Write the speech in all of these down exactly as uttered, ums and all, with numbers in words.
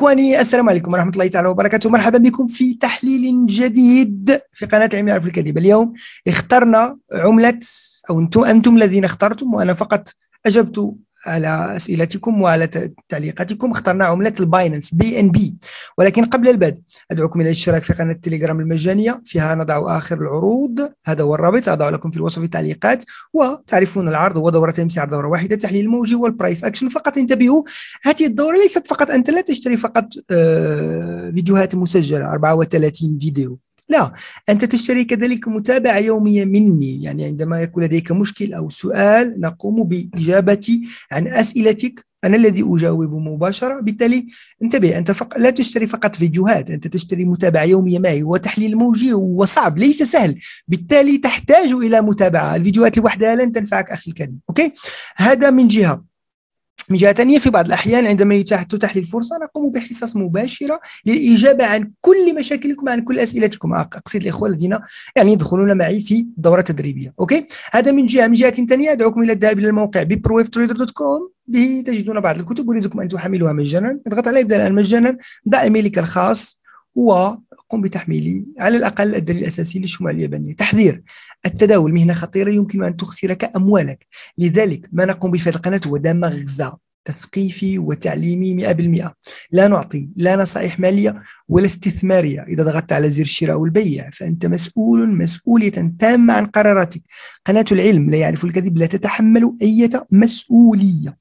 إخواني، السلام عليكم ورحمة الله تعالى وبركاته. مرحبا بكم في تحليل جديد في قناة العلم يعرف الكذب. اليوم اخترنا عملة، أو أنتم أنتم الذين اخترتم وأنا فقط أجبت على أسئلتكم وعلى تعليقاتكم. اخترنا عملة الباينانس بي إن بي. ولكن قبل البدء أدعوكم إلى الاشتراك في قناة التليجرام المجانية، فيها نضع آخر العروض. هذا هو الرابط، أضع لكم في الوصف التعليقات. وتعرفون العرض هو دورة تمسيح، دورة واحدة تحليل موجي والبرايس أكشن. فقط انتبهوا، هذه الدورة ليست فقط أنت لا تشتري فقط آه فيديوهات مسجلة أربعة وثلاثين فيديو، لا، أنت تشتري كذلك متابعة يومية مني. يعني عندما يكون لديك مشكل أو سؤال نقوم بإجابة عن أسئلتك، أنا الذي أجاوب مباشرة. بالتالي انتبه، أنت فق... لا تشتري فقط فيديوهات، أنت تشتري متابعة يومية معي. وتحليل موجي هو صعب، ليس سهل، بالتالي تحتاج إلى متابعة. الفيديوهات لوحدها لن تنفعك أخي الكريم. أوكي، هذا من جهة. من جهة ثانية، في بعض الأحيان عندما تتاح لي الفرصة نقوم بحصص مباشرة للإجابة عن كل مشاكلكم، عن كل أسئلتكم. أقصد الإخوة الذين يعني يدخلون معي في دورة تدريبية. أوكي، هذا من جهة. من جهة ثانية أدعوكم إلى الذهاب إلى الموقع ببرويف تريدر دوت كوم، به تجدون بعض الكتب. أريدكم أن تحملوها مجانا. اضغط على ابدأ الآن مجانا، ضع إيميلك الخاص وقم بتحميل على الأقل الدليل الأساسي للشموع اليابانية. تحذير: التداول مهنة خطيرة يمكن أن تخسرك أموالك، لذلك ما نقوم به في هذه القناة هو مغزى تثقيفي وتعليمي مئة بالمئة. لا نعطي لا نصائح مالية ولا استثمارية. إذا ضغطت على زر الشراء والبيع فأنت مسؤول مسؤولية تامة عن قراراتك. قناة العلم لا يعرف الكذب لا تتحمل أي مسؤولية.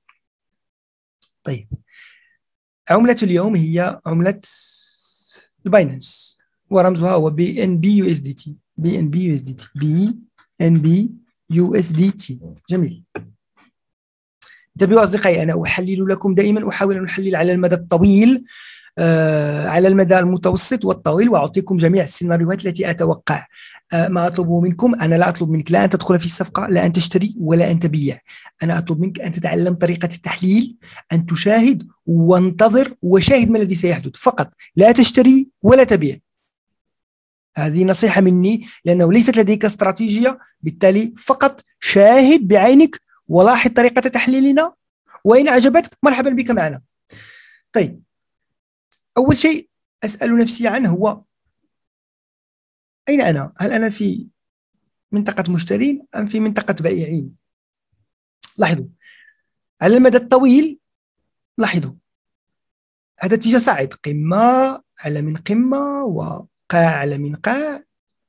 طيب، عملة اليوم هي عملة الباينانس، ورمزها هو بي إن بي يو إس دي تي. بي إن بي يو إس دي تي بي إن بي يو إس دي تي. جميل. انتبهوا أصدقائي، أنا أحلل لكم دائما، أحاول أن أحلل على المدى الطويل، آه على المدى المتوسط والطويل، وأعطيكم جميع السيناريوهات التي أتوقع. آه ما أطلبه منكم، أنا لا أطلب منك لا أن تدخل في الصفقة، لا أن تشتري ولا أن تبيع. أنا أطلب منك أن تتعلم طريقة التحليل، أن تشاهد وانتظر وشاهد ما الذي سيحدث فقط. لا تشتري ولا تبيع. هذه نصيحة مني، لأنه ليست لديك استراتيجية. بالتالي فقط شاهد بعينك ولاحظ طريقة تحليلنا، وإن أعجبتك مرحبا بك معنا. طيب، أول شيء أسأل نفسي عنه هو أين أنا؟ هل أنا في منطقة مشترين أم في منطقة بائعين؟ لاحظوا على المدى الطويل، لاحظوا هذا اتجاه صاعد، قمة على من قمة وقاع على من قاع.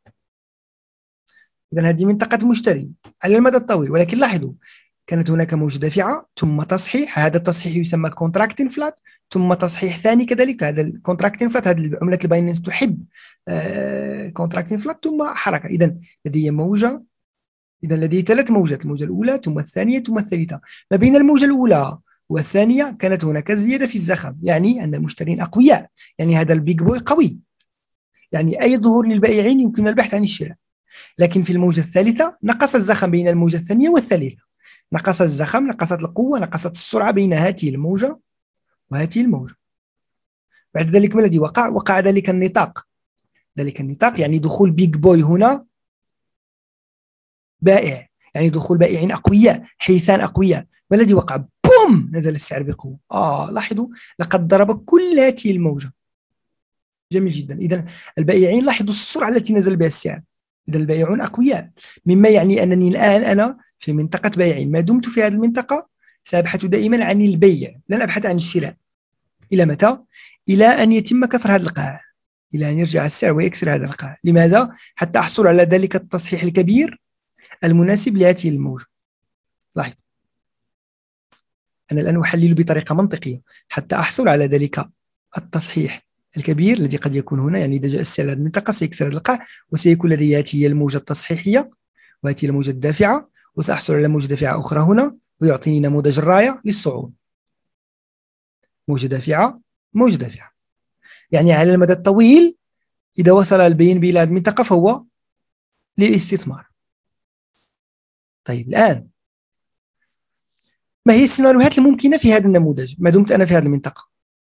إذن هذه منطقة مشترين على المدى الطويل. ولكن لاحظوا كانت هناك موجة دافعة ثم تصحيح، هذا التصحيح يسمى كونتراكتين فلات، ثم تصحيح ثاني كذلك، هذا الكونتراكتين فلات. هذه عملة الباينانس تحب كونتراكتين فلات ثم حركة. إذن لدي موجة، إذن لدي ثلاث موجات: الموجة الأولى ثم الثانية ثم الثالثة. ما بين الموجة الأولى والثانية كانت هناك زيادة في الزخم، يعني أن المشترين أقوياء، يعني هذا البيج بوي قوي، يعني أي ظهور للبائعين يمكن البحث عن الشراء. لكن في الموجة الثالثة نقص الزخم بين الموجة الثانية والثالثة، نقص الزخم، نقصت القوة، نقصت السرعة بين هذه الموجة وهذه الموجة. بعد ذلك ما الذي وقع؟ وقع ذلك النطاق. ذلك النطاق يعني دخول بيج بوي هنا بائع، يعني دخول بائعين أقوياء، حيثان أقوياء. ما الذي وقع؟ بوم، نزل السعر بقوة. آه لاحظوا، لقد ضرب كل هذه الموجة. جميل جدا. إذن البائعين لاحظوا السرعة التي نزل بها السعر. إذن البائعون أقوياء، مما يعني أنني الآن أنا في منطقة بيع. ما دمت في هذه المنطقة سأبحث دائما عن البيع، لن أبحث عن الشراء. إلى متى؟ إلى أن يتم كسر هذا القاع، إلى أن يرجع السعر ويكسر هذا القاع. لماذا؟ حتى أحصل على ذلك التصحيح الكبير المناسب لهذه الموجة. لاحظ، أنا الآن أحلل بطريقة منطقية حتى أحصل على ذلك التصحيح الكبير الذي قد يكون هنا. يعني إذا جاء السعر هذه المنطقة سيكسر هذا القاع، وسيكون لدي هذه هي الموجة التصحيحية وهذه الموجة الدافعة، وسأحصل على موجة دافعة أخرى هنا ويعطيني نموذج الراية للصعود. موجة دافعة، موجة دافعة، يعني على المدى الطويل إذا وصل البيين إلى هذه المنطقة فهو للاستثمار. طيب الآن ما هي السيناريوهات الممكنة في هذا النموذج ما دمت أنا في هذه المنطقة؟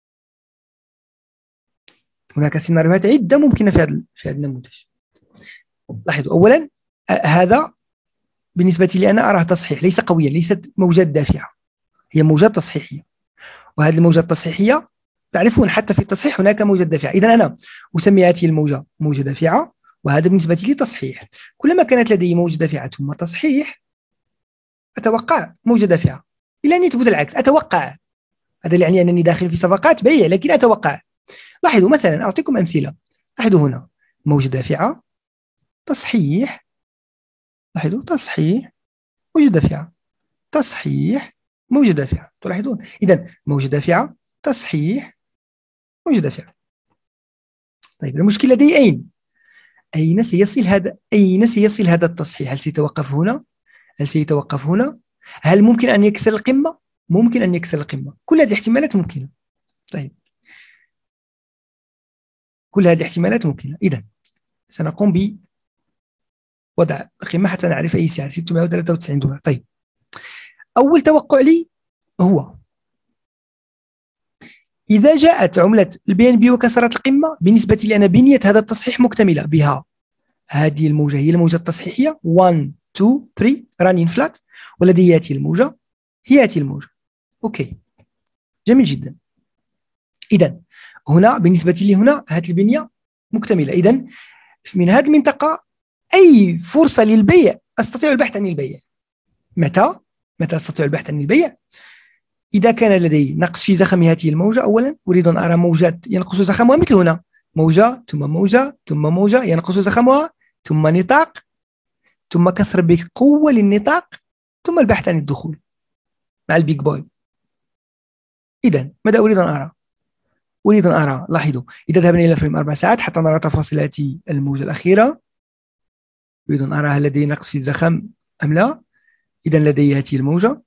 هناك سيناريوهات عدة ممكنة في هذا في هذا النموذج. لاحظوا أولا، هذا بالنسبة لي أنا أراه تصحيح، ليس قويا، ليست موجات دافعة، هي موجات تصحيحية. وهذه الموجات التصحيحية تعرفون حتى في التصحيح هناك موجة دافعة. إذا أنا أسمي هذه الموجة موجة دافعة، وهذا بالنسبة لي تصحيح. كلما كانت لدي موجة دافعة ثم تصحيح أتوقع موجة دافعة، إلى أن يثبت العكس أتوقع. هذا يعني أنني داخل في صفقات بيع، لكن أتوقع. لاحظوا مثلا، أعطيكم أمثلة. لاحظوا هنا موجة دافعة، تصحيح، لاحظوا تصحيح، موجة دافعة، تصحيح، موجة دافعة. تلاحظون؟ إذا موجة دافعة، تصحيح، موجة دافعة. طيب المشكلة لدي أين؟ أين سيصل هذا أين سيصل هذا التصحيح؟ هل سيتوقف هنا؟ هل سيتوقف هنا؟ هل ممكن أن يكسر القمة؟ ممكن أن يكسر القمة. كل هذه الاحتمالات ممكنة. طيب كل هذه الاحتمالات ممكنة. إذا سنقوم بوضع القمة حتى نعرف أي سعر، ستمائة وثلاثة وتسعين دولار. طيب أول توقع لي هو إذا جاءت عملة البي ان بي وكسرت القمة، بالنسبة لي أنا بنية هذا التصحيح مكتملة بها. هذه الموجة هي الموجة التصحيحية واحد اثنين ثلاثة رانين فلات، ولدي هذه الموجة هي هذه الموجة. أوكي جميل جدا. إذا هنا بالنسبة لي هنا هذه البنية مكتملة. إذا من هذه المنطقة أي فرصة للبيع أستطيع البحث عن البيع. متى؟ متى أستطيع البحث عن البيع؟ إذا كان لدي نقص في زخم هذه الموجة. أولا أريد أن أرى موجات ينقص زخمها مثل هنا، موجة ثم موجة ثم موجة ينقص زخمها، ثم نطاق، ثم كسر بقوة للنطاق، ثم البحث عن الدخول مع البيج بوي. إذا ماذا أريد أن أرى؟ أريد أن أرى، لاحظوا إذا ذهبنا إلى فريم أربع ساعات حتى نرى تفاصيلات الموجة الأخيرة. أريد أن أرى هل لدي نقص في الزخم أم لا. إذا لدي هذه الموجة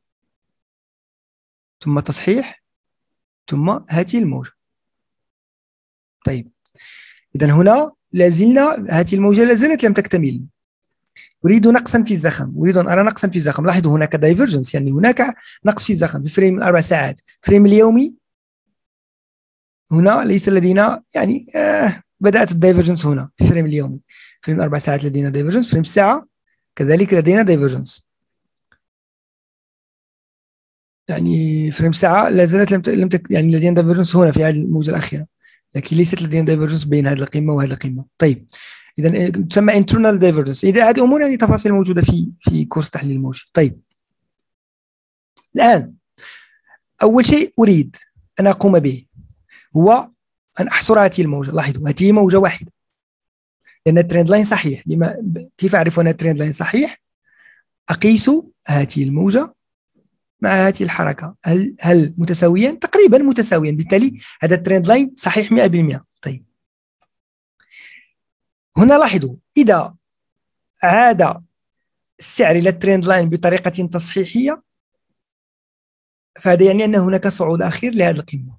ثم تصحيح ثم هذه الموجة. طيب إذا هنا لازلنا هذه الموجة لازالت لم تكتمل. أريد نقصا في الزخم، أريد أن أرى نقصا في الزخم. لاحظوا هناك دايفرجنس، يعني هناك نقص في الزخم في فريم الأربع ساعات. فريم اليومي هنا ليس لدينا، يعني آه بدأت الدايفرجنس هنا في فريم اليومي. فريم الأربع ساعات لدينا دايفرجنس، فريم الساعة كذلك لدينا دايفرجنس. يعني فريم الساعة لا زالت لم لم تك... يعني لدينا دايفرجنس هنا في هذه الموجة الأخيرة، لكن ليست لدينا دايفرجنس بين هذه القمة وهذه القمة. طيب إذا تسمى internal divergence. إذا هذه أمور يعني تفاصيل موجودة في في كورس تحليل الموجي. طيب الآن أول شيء أريد أن أقوم به هو أن أحصر هذه الموجة. لاحظوا هذه موجة واحدة لأن الترند لاين صحيح. لما كيف أعرف أن الترند لاين صحيح؟ أقيس هذه الموجة مع هذه الحركة، هل هل متساويا؟ تقريبا متساويا، بالتالي هذا الترند لاين صحيح مئة بالمئة. طيب هنا لاحظوا إذا عاد السعر إلى الترند لاين بطريقة تصحيحية فهذا يعني أن هناك صعود أخير لهذه القمة،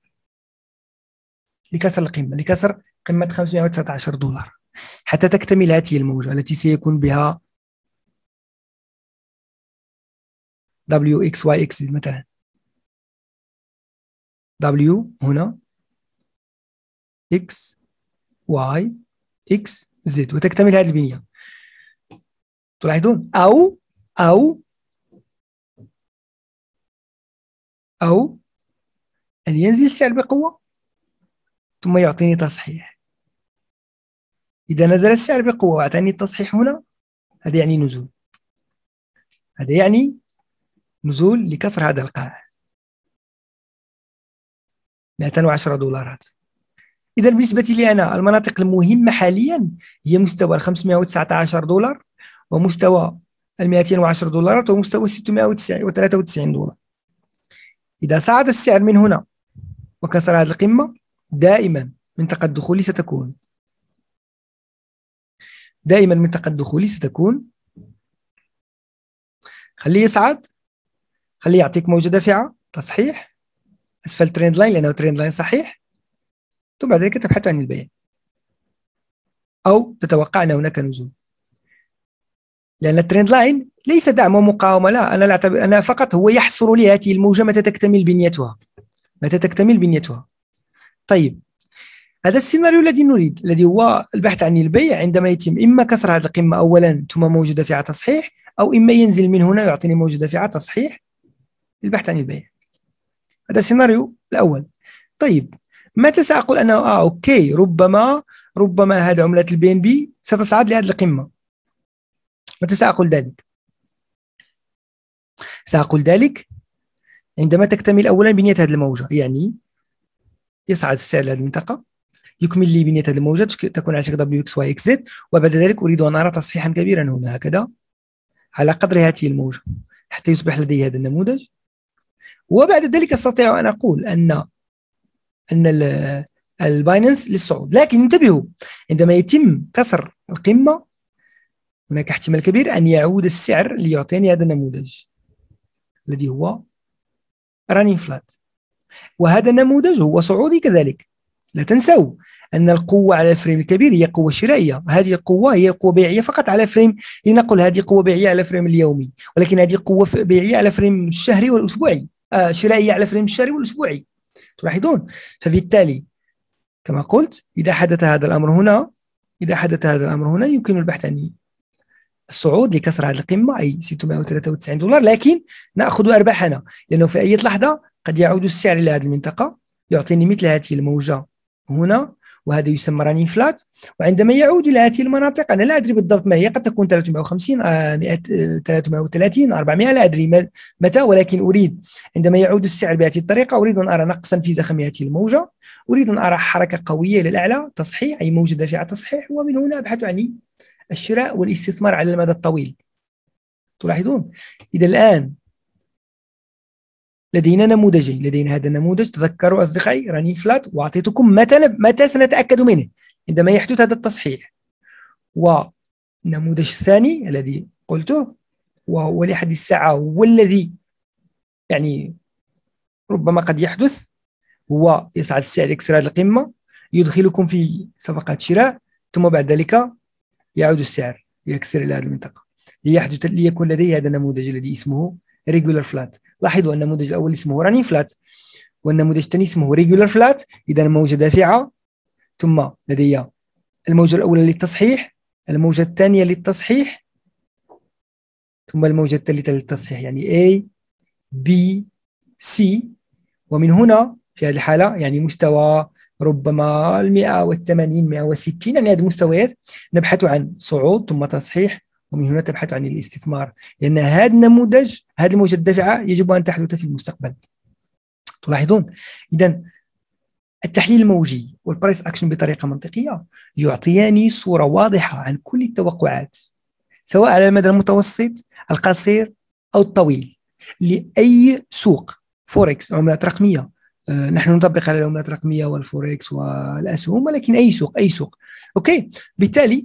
لكسر القمة، لكسر قمة خمسمائة وتسعة عشر دولار حتى تكتمل هذه الموجة التي سيكون بها دبليو إكس واي إكس مثلا. W هنا X Y X Z وتكتمل هذه البنية. تلاحظون أو أو أو أن ينزل السعر بقوة ثم يعطيني تصحيح. إذا نزل السعر بقوة وأعطاني التصحيح هنا هذا يعني نزول، هذا يعني نزول لكسر هذا القاع مئتين وعشرة دولارات. إذا بالنسبة لي أنا المناطق المهمة حاليا هي مستوى خمسمائة وتسعة عشر دولار، ومستوى مئتين وعشرة دولارات، ومستوى ستمائة وثلاثة وتسعين دولار. إذا صعد السعر من هنا وكسر هذه القمة دائما منطقة دخولي ستكون دائما منطقة دخولي ستكون خليه يصعد، خليه يعطيك موجة دافعة تصحيح أسفل ترند لاين لأنه ترند لاين صحيح، ثم بعد ذلك تبحث عن البيع أو تتوقع أن هناك نزول، لأن الترند لاين ليس دعم ومقاومة. لا، أنا لا أعتبر، أنا فقط هو يحصر لي هذه الموجة متى تكتمل بنيتها متى تكتمل بنيتها. طيب هذا السيناريو الذي نريد، الذي هو البحث عن البيع عندما يتم إما كسر هذه القمة أولا ثم موجة دافعة تصحيح، أو إما ينزل من هنا يعطيني موجة دافعة تصحيح للبحث عن البيع. هذا السيناريو الأول. طيب متى سأقول أنه آه أوكي ربما ربما هذه عملة البي إن بي ستصعد لهذه القمة؟ متى سأقول ذلك؟ سأقول ذلك عندما تكتمل أولا بنية هذه الموجة، يعني يصعد السعر لهذه المنطقة، يكمل لي بنية هذه الموجة تكون على شكل دبليو إكس واي إكس زد، وبعد ذلك أريد أن أرى تصحيحا كبيرا هنا هكذا على قدر هذه الموجة حتى يصبح لدي هذا النموذج. وبعد ذلك أستطيع أن أقول أن أن الباينانس للصعود. لكن انتبهوا، عندما يتم كسر القمة هناك احتمال كبير أن يعود السعر ليعطيني هذا النموذج الذي هو رانين فلات، وهذا النموذج هو صعودي كذلك. لا تنسوا أن القوة على الفريم الكبير هي قوة شرائية، هذه القوة هي قوة بيعية فقط على فريم، لنقل هذه قوة بيعية على فريم اليومي، ولكن هذه قوة بيعية على فريم الشهري والأسبوعي، آه شرائية على فريم الشهري والأسبوعي. تلاحظون؟ فبالتالي كما قلت إذا حدث هذا الأمر هنا إذا حدث هذا الأمر هنا يمكن البحث عن الصعود لكسر هذه القمة أي ستمائة وثلاثة وتسعين دولار، لكن نأخذ أرباحنا، لأنه في أي لحظة قد يعود السعر إلى هذه المنطقة يعطيني مثل هذه الموجة هنا، وهذا يسمى رانين فلات. وعندما يعود إلى هذه المناطق أنا لا أدري بالضبط ما هي، قد تكون ثلاثمائة وخمسين ثلاثمائة وثلاثين أربعمائة لا أدري متى، ولكن أريد عندما يعود السعر بهذه الطريقة أريد أن أرى نقصا في زخم هذه الموجة، أريد أن أرى حركة قوية للأعلى تصحيح أي موجة دافعة تصحيح، ومن هنا أبحث عن الشراء والاستثمار على المدى الطويل. تلاحظون؟ إذا الآن لدينا نموذجين، لدينا هذا النموذج تذكروا أصدقائي رانين فلات، وأعطيتكم متى متى سنتأكد منه عندما يحدث هذا التصحيح. والنموذج الثاني الذي قلته وهو لحد الساعة هو الذي يعني ربما قد يحدث، هو يصعد السعر يكسر هذه القمة يدخلكم في صفقات شراء، ثم بعد ذلك يعود السعر يكسر إلى هذه المنطقة ليحدث ليكون لدي هذا النموذج الذي اسمه ريجولار فلات. لاحظوا أن النموذج الأول اسمه رانين فلات والنموذج الثاني اسمه ريجولار فلات. إذا موجة دافعة، ثم لدي الموجة الأولى للتصحيح، الموجة الثانية للتصحيح، ثم الموجة الثالثة للتصحيح، يعني A B C. ومن هنا في هذه الحالة يعني مستوى ربما المئة والثمانين مئة وستين، يعني هذه المستويات نبحث عن صعود ثم تصحيح، ومن هنا تبحث عن الاستثمار، لأن هذا النموذج هذه الموجة الدافعة يجب أن تحدث في المستقبل. تلاحظون؟ إذا التحليل الموجي والبرايس أكشن بطريقة منطقية يعطياني صورة واضحة عن كل التوقعات سواء على المدى المتوسط القصير أو الطويل لأي سوق فوركس عملات رقمية. آه نحن نطبق على العملات الرقمية والفوركس والأسهم، ولكن أي سوق أي سوق أوكي. بالتالي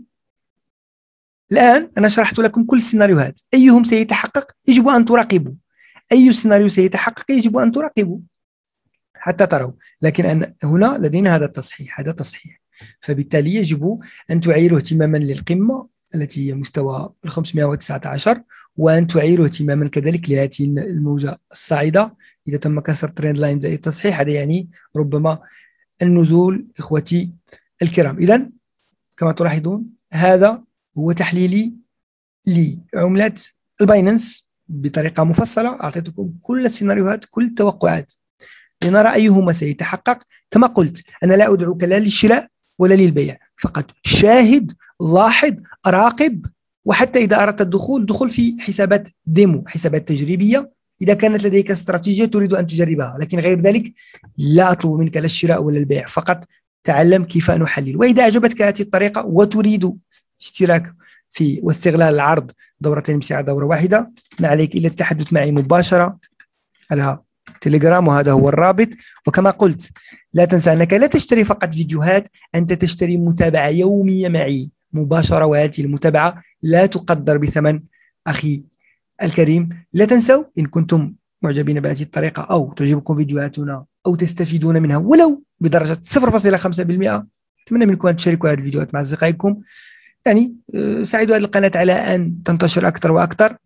الآن أنا شرحت لكم كل السيناريوهات، أيهم سيتحقق يجب أن تراقبوا، أي سيناريو سيتحقق يجب أن تراقبوا حتى تروا. لكن أن هنا لدينا هذا التصحيح هذا تصحيح فبالتالي يجب أن تعيروا اهتماما للقمة التي هي مستوى خمسمائة وتسعة عشر، وأن تعيروا اهتماما كذلك لهذه الموجة الصاعدة إذا تم كسر ترند لاين زي التصحيح، هذا يعني ربما النزول إخوتي الكرام. إذن كما تلاحظون هذا هو تحليلي لعملة الباينانس بطريقة مفصلة، أعطيتكم كل السيناريوهات كل التوقعات لنرى أيهما سيتحقق. كما قلت أنا لا أدعوك لا للشراء ولا للبيع، فقط شاهد لاحظ راقب، وحتى إذا أردت الدخول دخول في حسابات ديمو حسابات تجريبية إذا كانت لديك استراتيجية تريد أن تجربها، لكن غير ذلك لا أطلب منك لا الشراء ولا البيع، فقط تعلم كيف نحلل. وإذا أعجبتك هذه الطريقة وتريد اشتراك في واستغلال العرض دورتين بسعر دورة واحدة، ما عليك إلا التحدث معي مباشرة على تليجرام، وهذا هو الرابط. وكما قلت لا تنسى أنك لا تشتري فقط فيديوهات، أنت تشتري متابعة يومية معي مباشرة، وهذه المتابعة لا تقدر بثمن أخي الكريم. لا تنسوا إن كنتم معجبين بهذه الطريقة أو تعجبكم فيديوهاتنا أو تستفيدون منها ولو بدرجة صفر فاصلة خمسة بالمئة، أتمنى منكم أن تشاركوا هذه الفيديوهات مع أصدقائكم، يعني ساعدوا هذه القناة على أن تنتشر أكثر وأكثر.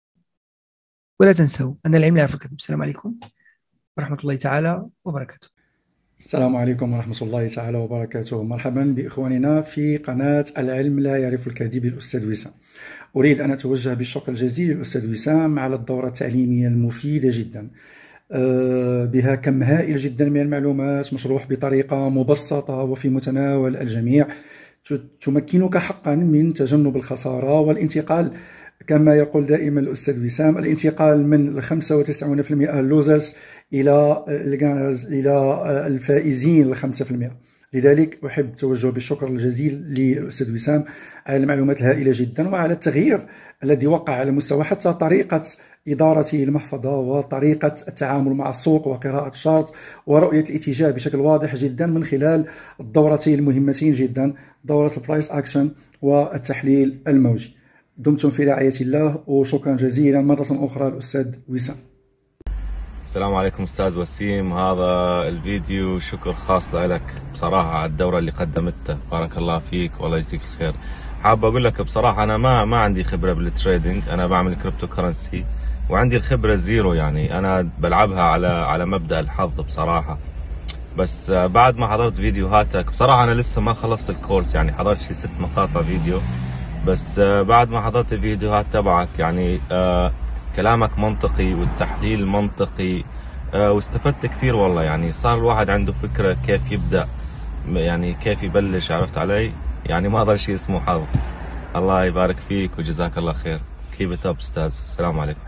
ولا تنسوا أن العلم يعرف الكذب. السلام عليكم ورحمة الله تعالى وبركاته. السلام عليكم ورحمة الله تعالى وبركاته. مرحبا بإخواننا في قناة العلم لا يعرف الكذب الأستاذ وسام. أريد أن أتوجه بالشكر الجزيل للأستاذ وسام على الدورة التعليمية المفيدة جدا بها كم هائل جدا من المعلومات، مشروح بطريقة مبسطة وفي متناول الجميع، تمكنك حقا من تجنب الخسارة والانتقال كما يقول دائما الأستاذ وسام، الانتقال من خمسة وتسعين بالمئة اللوزرز إلى الجانرز، إلى الفائزين الخمسة بالمئة. لذلك أحب التوجه بالشكر الجزيل للأستاذ وسام على المعلومات الهائلة جدا وعلى التغيير الذي وقع على مستوى حتى طريقة إدارة المحفظة وطريقة التعامل مع السوق وقراءة الشارت ورؤية الاتجاه بشكل واضح جدا من خلال الدورتين المهمتين جدا، دورة البرايس أكشن والتحليل الموجي. دمتم في رعاية الله وشكرا جزيلا مرة أخرى الأستاذ وسام. السلام عليكم أستاذ وسيم، هذا الفيديو شكر خاص لك بصراحة على الدورة اللي قدمتها، بارك الله فيك والله يجزيك الخير. حاب أقول لك بصراحة أنا ما ما عندي خبرة بالتريدينج، أنا بعمل كريبتو كرنسي وعندي الخبرة زيرو، يعني أنا بلعبها على على مبدأ الحظ بصراحة. بس بعد ما حضرت فيديوهاتك بصراحة أنا لسه ما خلصت الكورس، يعني حضرت شي ست مقاطع فيديو، بس بعد ما حضرت الفيديوهات تبعك يعني آه كلامك منطقي والتحليل منطقي، آه واستفدت كثير والله. يعني صار الواحد عنده فكرة كيف يبدأ، يعني كيف يبلش، عرفت علي؟ يعني ما ضل شيء اسمه حظ. الله يبارك فيك وجزاك الله خير. كيف ات اب استاذ، السلام عليكم.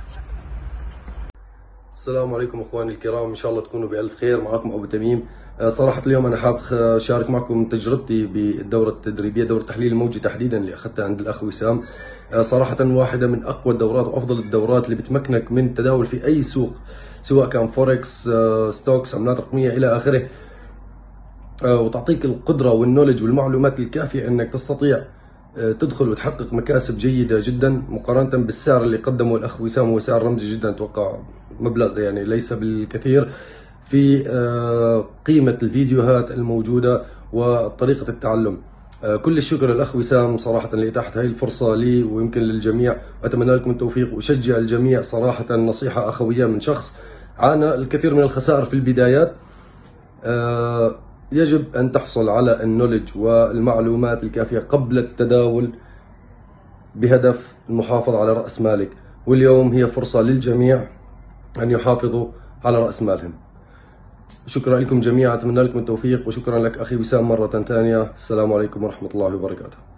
السلام عليكم اخواني الكرام، ان شاء الله تكونوا بالف خير. معكم ابو تميم. صراحه اليوم انا حاب اشارك معكم تجربتي بالدوره التدريبيه، دوره التحليل الموجي تحديدا اللي اخذتها عند الاخ وسام. صراحه واحده من اقوى الدورات وافضل الدورات اللي بتمكنك من التداول في اي سوق، سواء كان فوركس، ستوكس، عملات رقميه الى اخره، وتعطيك القدره والنولج والمعلومات الكافيه انك تستطيع تدخل وتحقق مكاسب جيده جدا مقارنه بالسعر اللي قدمه الاخ وسام. هو سعر رمزي جدا، اتوقع مبلغ يعني ليس بالكثير في قيمه الفيديوهات الموجوده وطريقه التعلم. كل الشكر للاخ وسام صراحه لاتاحه هذه الفرصه لي ويمكن للجميع، واتمنى لكم التوفيق واشجع الجميع. صراحه نصيحه اخويه من شخص عانى الكثير من الخسائر في البدايات. يجب أن تحصل على النولج والمعلومات الكافية قبل التداول بهدف المحافظة على رأس مالك، واليوم هي فرصة للجميع أن يحافظوا على رأس مالهم. شكرا لكم جميعا، أتمنى لكم التوفيق، وشكرا لك أخي وسام مرة ثانية. السلام عليكم ورحمة الله وبركاته.